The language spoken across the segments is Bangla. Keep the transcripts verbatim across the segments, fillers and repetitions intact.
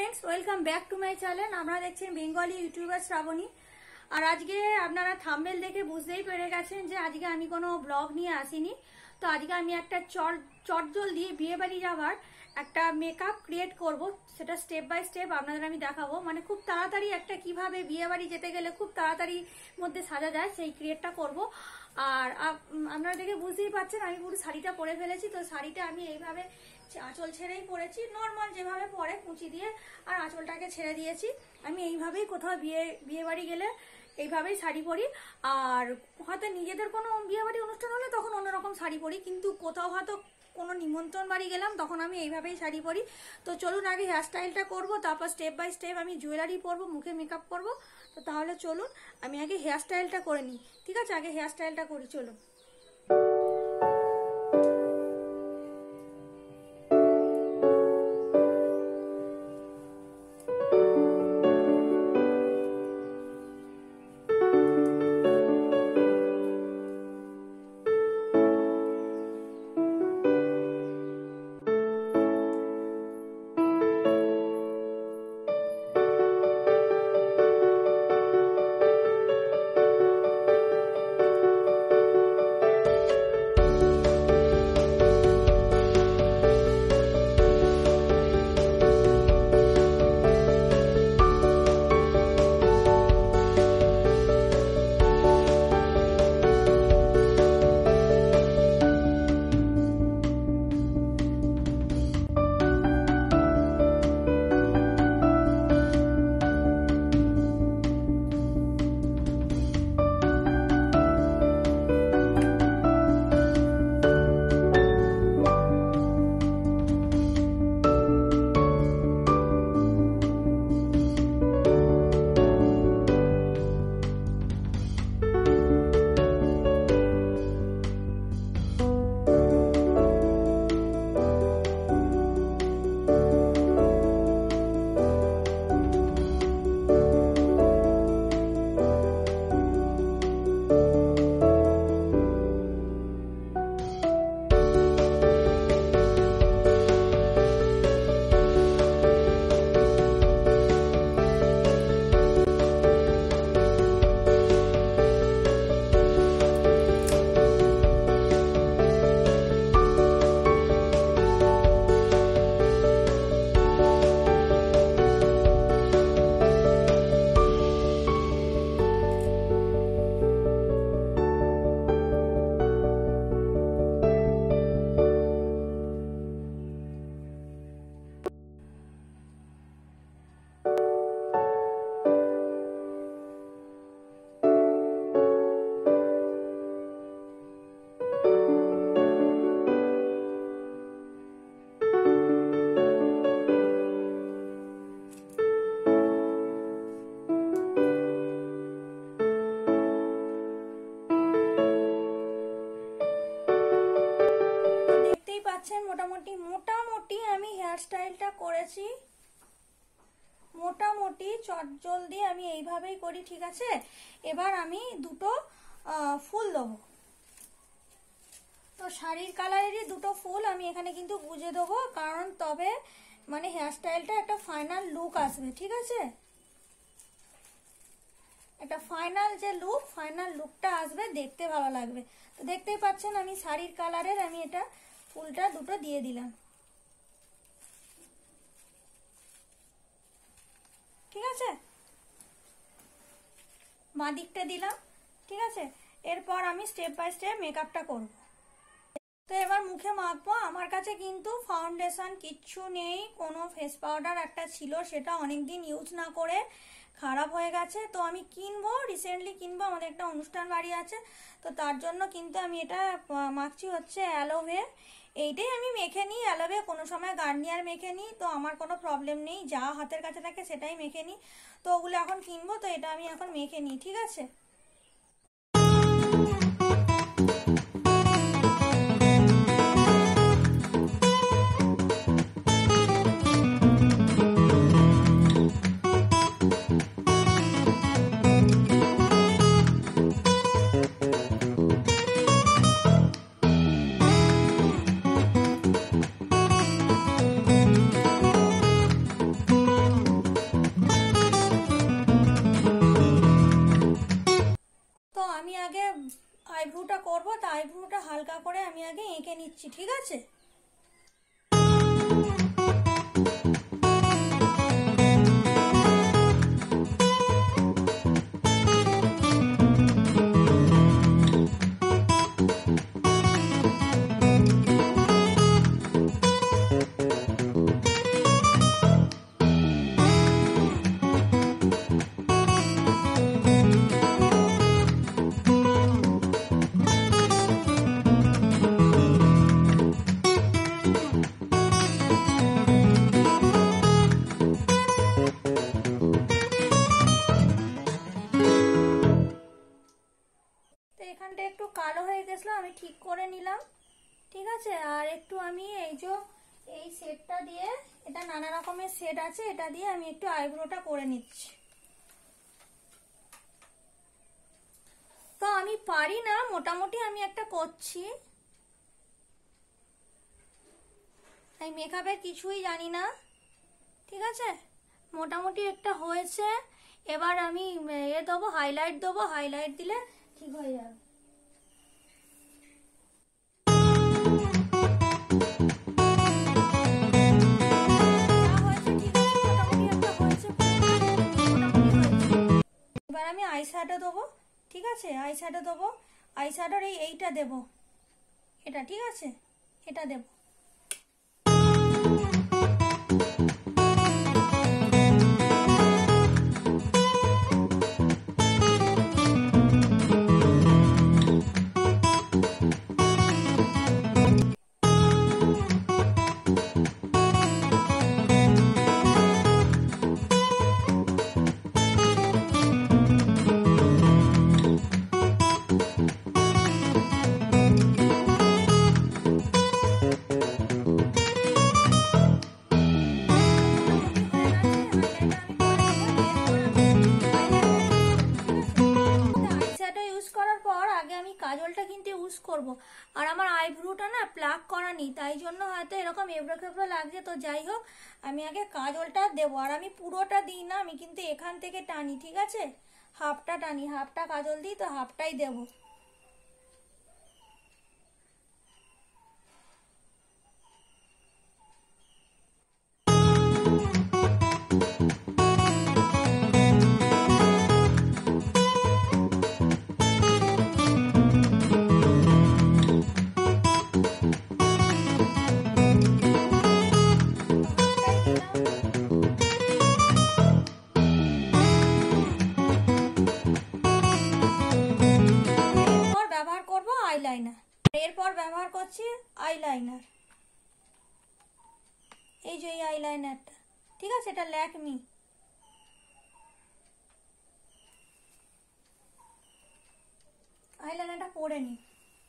Friends welcome back to my channel. আপনারা দেখছেন বেঙ্গলি ইউটিউবার শ্রাবণী। আর আজকে আপনারা থাম্বনেল দেখে বুঝতেই পেরে গেছেন যে আজকে আমি কোনো ব্লগ নিয়ে আসিনি। তো আজকে আমি একটা চট চটজলদি বিয়ে বাড়ি যাওয়ার একটা মেকআপ ক্রিয়েট করব, সেটা স্টেপ বাই স্টেপ আপনাদের আমি দেখাবো। মানে খুব তাড়াতাড়ি একটা কিভাবে বিয়ে বাড়ি যেতে গেলে খুব তাড়াতাড়ি মধ্যে সাজা যায় সেই ক্রিয়েটটা করব। আর আপনারা দেখে বুঝতেই পারছেন আমি পুরো শাড়িটা পরে ফেলেছি। তো শাড়িটা আমি এইভাবে আঁচল ছেড়েই পরেছি, নর্মাল যেভাবে পরে কুচি দিয়ে আর আঁচলটাকে ছেড়ে দিয়েছি। আমি এইভাবেই কোথাও বিয়ে বিয়ে বাড়ি গেলে এইভাবেই শাড়ি পরি। আর হয়তো নিজেদের কোনো বিয়ে বাড়ি অনুষ্ঠান হলে তখন অন্যরকম শাড়ি পরি, কিন্তু কোথাও হয়তো কোনো নিমন্ত্রণ বাড়ি গেলাম তখন আমি এইভাবেই শাড়ি পরি। তো চলুন আগে হেয়ার স্টাইলটা করবো, তারপর স্টেপ বাই স্টেপ আমি জুয়েলারি পরবো, মুখে মেকআপ করবো। তো তাহলে চলুন আমি আগে হেয়ার স্টাইলটা করে নিই। ঠিক আছে, আগে হেয়ার স্টাইলটা করি, চলুন। মোটামুটি মোটামুটি আমি হেয়ার স্টাইলটা করেছি, মোটামুটি চটজলদি আমি এইভাবেই করি। ঠিক আছে, এবার আমি দুটো ফুল দেবো। তো শাড়ির কালারেরই দুটো ফুল আমি এখানে কিন্তু গুজে দেবো, কারণ তবে মানে হেয়ার স্টাইলটা একটা ফাইনাল লুক আসবে। ঠিক আছে, একটা ফাইনাল যে লুক, ফাইনাল লুকটা আসবে, দেখতে ভালো লাগবে। তো দেখতেই পাচ্ছেন আমি শাড়ির কালারের আমি এটা ফুলটা দুটো দিয়ে দিলাম। ঠিক আছে, বাঁ দিকটা দিলাম। ঠিক আছে, এরপর আমি স্টেপ বাই স্টেপ মেকআপটা করব। তো এবার মুখে মাখবো। আমার কাছে কিন্তু ফাউন্ডেশন কিচ্ছু নেই, কোনো ফেস পাউডার একটা ছিল, সেটা অনেকদিন ইউজ না করে খারাপ হয়ে গেছে। তো আমি কিনবো, রিসেন্টলি কিনবো, আমাদের একটা অনুষ্ঠান বাড়ি আছে। তো তার জন্য কিন্তু আমি এটা মাখছি হচ্ছে অ্যালোভে। এইটাই আমি মেখে নিই, অ্যালোভে, কোনো সময় গার্নিয়ার মেখে নিই। তো আমার কোনো প্রবলেম নেই, যা হাতের কাছে থাকে সেটাই মেখে নিই। তো ওগুলো এখন কিনবো, তো এটা আমি এখন মেখে নিই। ঠিক আছে, আইব্রুটা করবো, তা আইব্রুটা হালকা করে আমি আগে এঁকে নিচ্ছি, ঠিক আছে। এখানটা একটু কালো হয়ে গেছিল, আমি ঠিক করে নিলাম, ঠিক আছে। আর একটু আমি এই যে এই সেটটা দিয়ে, এটা নানা রকমের সেট আছে, এটা দিয়ে আমি একটু আইব্রোটা করে নিচ্ছি। তো আমি পারি না, মোটামুটি আমি একটা করছি, আমি মেকআপের কিছুই জানি না, ঠিক আছে। মোটামুটি একটা হয়েছে, এবার আমি এ দেবো, হাইলাইট দেবো, হাইলাইট দিলে ঠিক হয়ে যাবে। এবার আমি আই শ্যাডো দেবো, ঠিক আছে, আই শ্যাডো দেবো, আই শ্যাডোর এই এইটা দেবো, এটা ঠিক আছে, এটা দেবো। কাজলটা কিন্তু ইউজ করব, আর আমার আইব্রোটা না প্লাক করা নেই, তাই জন্য হয়তো এরকম এবড়ো খেবড়ো লাগছে। তো যাই হোক, আমি আগে কাজলটা দেবো, আর আমি পুরোটা দিই না, আমি কিন্তু এখান থেকে টানি, ঠিক আছে, হাফটা টানি, হাফটা কাজল দিই, তো হাফটাই দেবো। এরপর ব্যবহার করছি আইলাইনার, এই যে এই আইলাইনারটা, ঠিক আছে, এটা ল্যাকমি। আইলাইনারটা পরে নি।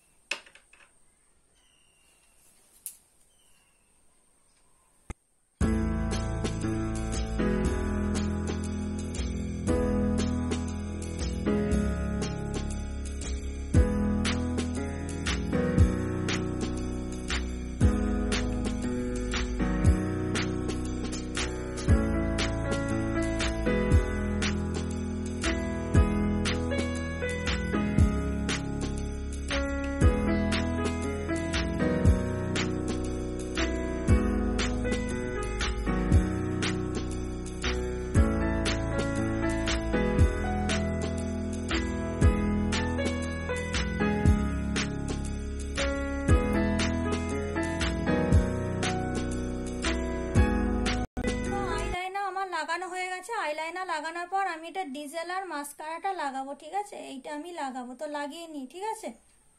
লাগানো হয়ে গেছে। আইলাইনার লাগানোর পর আমি এটা ডিজেল আর মাস্কারাটা লাগাবো, ঠিক আছে, এইটা আমি লাগাবো, তো লাগিয়ে নিই, ঠিক আছে।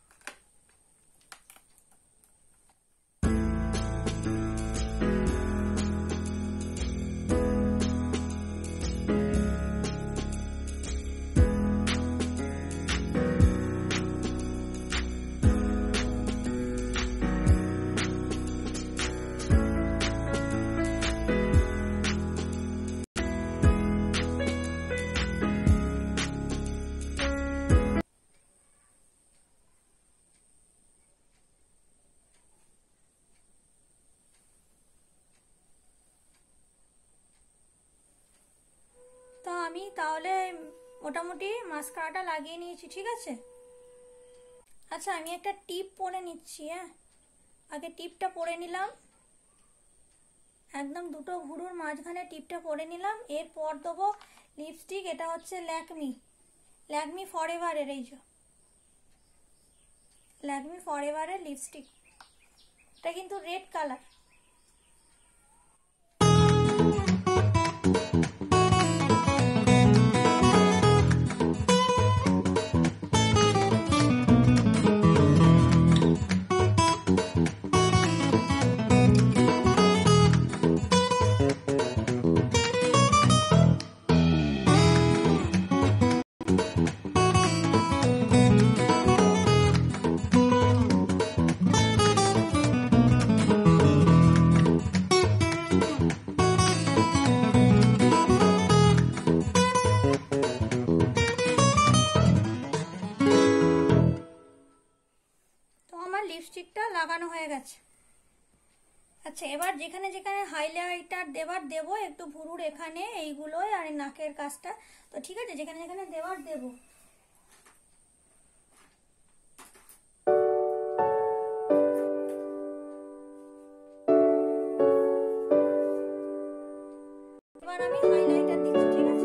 তো আমি তাহলে মোটামুটি মাস্কারাটা লাগিয়ে নিয়েছি, ঠিক আছে। আচ্ছা আমি একটা টিপ পরে নিচ্ছি। হ্যাঁ, আগে টিপটা পরে নিলাম, একদম দুটো ভুরুর মাঝখানে টিপটা পরে নিলাম। এরপর দেবো লিপস্টিক, এটা হচ্ছে ল্যাকমি ল্যাকমি ফরএভারের, এই যে ল্যাকমি ফরএভারের লিপস্টিক, এটা কিন্তু রেড কালার। লিপস্টিকটা লাগানো হয়ে গেছে। আচ্ছা এবার যেখানে যেখানে হাইলাইটার দেবার দেবো একটু ভুরুর এখানে এইগুলোই আর নাকের কাজটা, তো ঠিক আছে যেখানে যেখানে দেবার দেবো। এবার আমি হাইলাইটার দিচ্ছি, ঠিক আছে।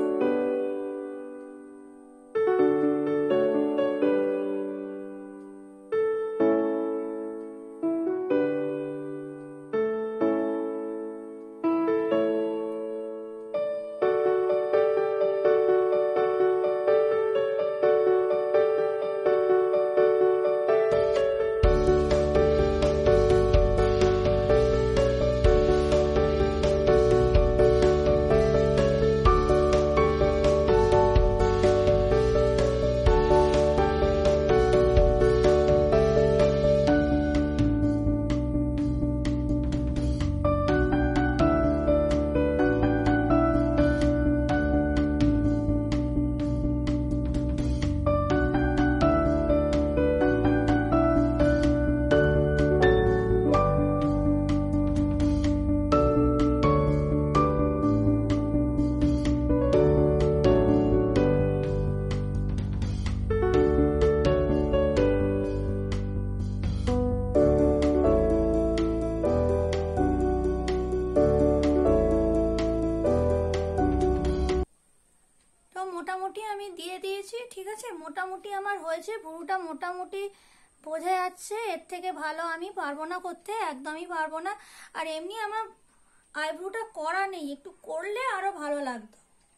মোটামুটি আমি দিয়ে দিয়েছি, ঠিক আছে। মোটামুটি আমার হয়েছে, ভুরুটা মোটামুটি বোঝা যাচ্ছে। এর থেকে ভালো আমি পারবো না করতে, একদমই পারবো না। আর এমনি আমার আইব্রোটা করা নেই, একটু করলে আরো ভালো লাগতো।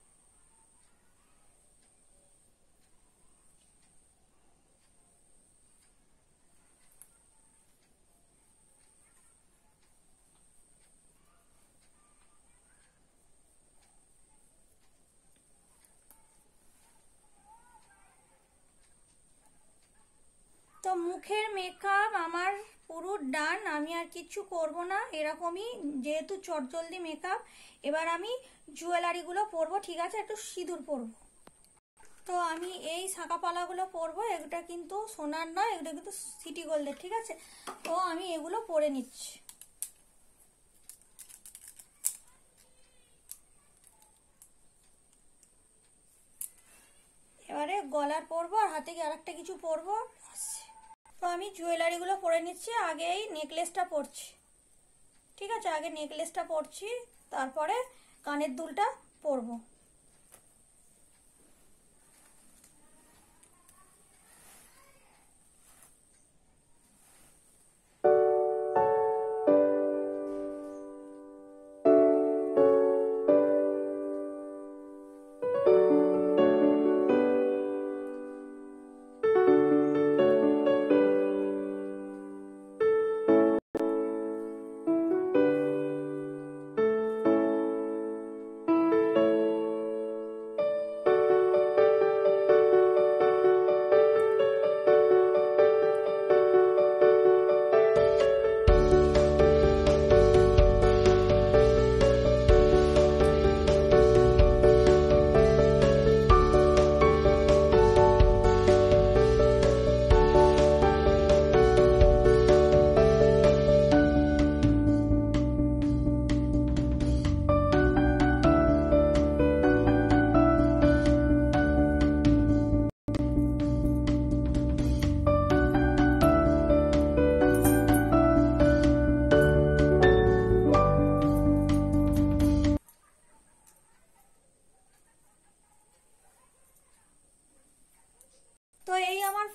তো মুখের মেকআপ আমার পুরো ডান, আমি আর কিছু করব না, এরকমই যেহেতু চটজলদি মেকআপ। এবার আমি জুয়েলারিগুলো পরবো, ঠিক আছে, একটু সিঁদুর পরবো। তো আমি এই শাঁখাপালাগুলো পরবো, এগুলো কিন্তু সোনার নয়, এগুলো কিন্তু সিটি গোল্ডের, ঠিক আছে। তো আমি এগুলো পরে নিচ্ছি। এবারে গলার পরবো আর হাতে আর একটা কিছু পরবো। তো আমি জুয়েলারিগুলো পরে নিচ্ছি, আগে এই নেকলেসটা পরছি, ঠিক আছে। আগে নেকলেসটা পরছি, তারপরে কানের দুলটা পরবো।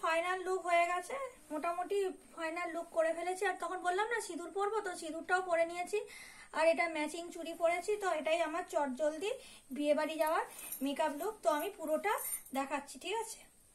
ফাইনাল লুক হয়ে গেছে, মোটামুটি ফাইনাল লুক করে ফেলেছি। আর তখন বললাম না সিঁদুর পরবো, তো সিঁদুরটাও পরে নিয়েছি আর এটা ম্যাচিং চুড়ি পরেছি। তো এটাই আমার চটজলদি বিয়ে বাড়ি যাওয়ার মেকআপ লুক। তো আমি পুরোটা দেখাচ্ছি, ঠিক আছে?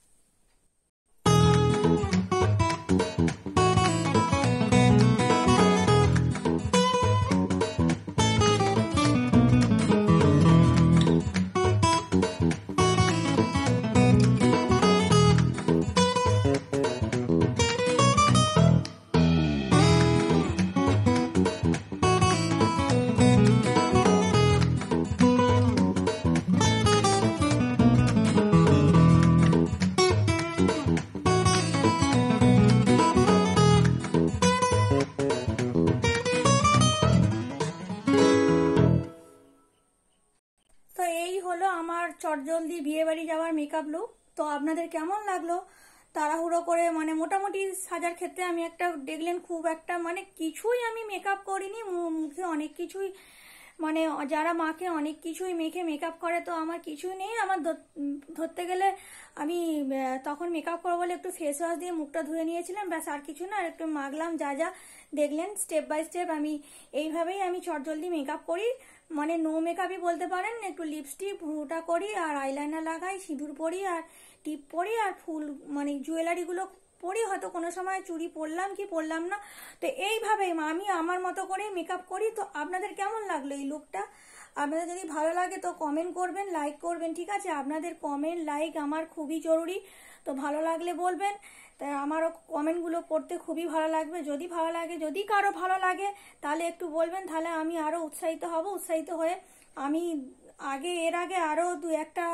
তো এই হলো আমার চটজলদি বিয়ে বাড়ি যাওয়ার মেকআপ লুক। তো আপনাদের কেমন লাগলো? তাড়াহুড়ো করে মানে মোটামুটি সাজার ক্ষেত্রে আমি একটা দেখলেন খুব একটা মানে কিছুই আমি মেকআপ করিনি, মুখে অনেক কিছুই মানে যারা মাকে অনেক কিছুই মেখে মেকআপ করে, তো আমার কিছুই নেই। আমার ধরতে গেলে আমি তখন মেকআপ করবো বলে একটু ফেস ওয়াশ দিয়ে মুখটা ধুয়ে নিয়েছিলাম, ব্যাস আর কিছু না। আর একটু মাখলাম, যা যা দেখলেন স্টেপ বাই স্টেপ আমি এইভাবেই আমি চটজলদি মেকআপ করি, মানে নো মেকআপই বলতে পারেন। একটু লিপস্টিক ভ্রুটা করি আর আইলাইনার লাগাই, সিঁদুর পরি আর টিপ পরি আর ফুল মানে জুয়েলারিগুলো পরি, হয়তো কোনো সময় চুড়ি পরলাম কি পরলাম না। তো এইভাবেই আমি আমার মতো করে মেকআপ করি। তো আপনাদের কেমন লাগলো এই লুকটা? আপনাদের যদি ভালো লাগে তো কমেন্ট করবেন, লাইক করবেন, ঠিক আছে? আপনাদের কমেন্ট লাইক আমার খুবই জরুরি। তো ভালো লাগলে বলবেন, তাই আমারও কমেন্টগুলো পড়তে খুবই ভালো লাগবে। যদি ভালো লাগে, যদি কারো ভালো লাগে তাহলে একটু বলবেন, তাহলে আমি আরও উৎসাহিত হব। উৎসাহিত হয়ে আমি আগে এর আগে আরও দু একটা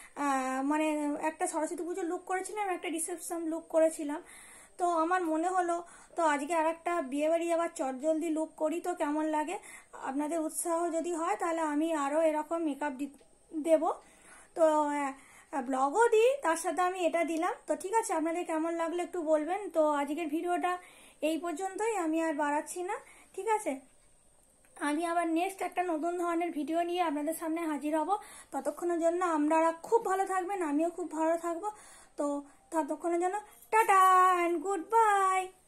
মানে একটা সরস্বতী পুজোর লুক করেছিলাম, একটা রিসেপশন লুক করেছিলাম। তো আমার মনে হলো তো আজকে আর একটা বিয়েবাড়ি যাওয়ার চটজলদি লুক করি, তো কেমন লাগে? আপনাদের উৎসাহ যদি হয় তাহলে আমি আরও এরকম মেকআপ দেব। তো ব্লগও দিই, তার সাথে আমি এটা দিলাম। তো ঠিক আছে, আপনাদের কেমন লাগলো একটু বলবেন। তো আজকের ভিডিওটা এই পর্যন্তই, আমি আর বাড়াচ্ছি না, ঠিক আছে? আমি আবার নেক্সট একটা নতুন ধরনের ভিডিও নিয়ে আপনাদের সামনে হাজির হব। ততক্ষণের জন্য আপনারা খুব ভালো থাকবেন, আমিও খুব ভালো থাকবো। তো ততক্ষণের জন্য টাটা অ্যান্ড গুড বাই।